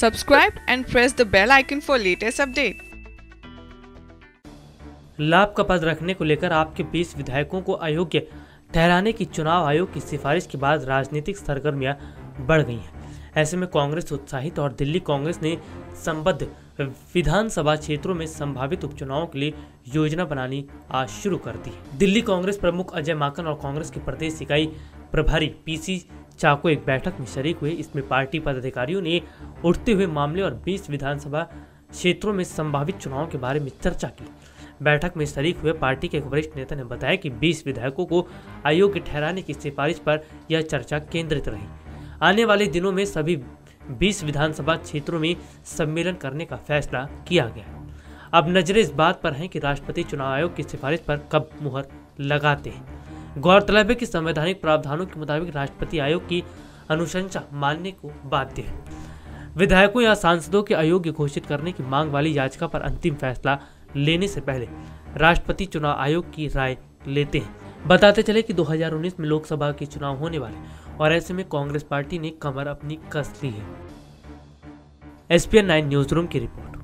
Subscribe and press the bell icon for latest update. लाभ का पद रखने को लेकर आपके 20 विधायकों को अयोग्य ठहराने की चुनाव आयोग की सिफारिश के बाद राजनीतिक सरगर्मियां बढ़ गई हैं। ऐसे में कांग्रेस उत्साहित और दिल्ली कांग्रेस ने संबद्ध विधानसभा क्षेत्रों में संभावित उपचुनावों के लिए योजना बनानी आज शुरू कर दी है। दिल्ली कांग्रेस प्रमुख अजय माकन और कांग्रेस की प्रदेश इकाई प्रभारी पीसी चाको एक बैठक में शरीक हुए। इसमें पार्टी पदाधिकारियों ने उठते हुए मामले और 20 विधानसभा क्षेत्रों में संभावित चुनाव के बारे में चर्चा की। बैठक में शरीक हुए पार्टी के एक वरिष्ठ नेता ने बताया कि 20 विधायकों को अयोग्य ठहराने की सिफारिश पर यह चर्चा केंद्रित रही। आने वाले दिनों में सभी 20 विधानसभा क्षेत्रों में सम्मेलन करने का फैसला किया गया। अब नजरें इस बात पर हैं कि राष्ट्रपति चुनाव आयोग की सिफारिश पर कब मुहर लगाते हैं। गौरतलब है कि संवैधानिक प्रावधानों के मुताबिक राष्ट्रपति आयोग की अनुशंसा मानने को बाध्य है। विधायकों या सांसदों के अयोग्य घोषित करने की मांग वाली याचिका पर अंतिम फैसला लेने से पहले राष्ट्रपति चुनाव आयोग की राय लेते हैं। बताते चले कि 2019 में लोकसभा के चुनाव होने वाले और ऐसे में कांग्रेस पार्टी ने कमर अपनी कस ली है। SPN 9 न्यूज रूम की रिपोर्ट।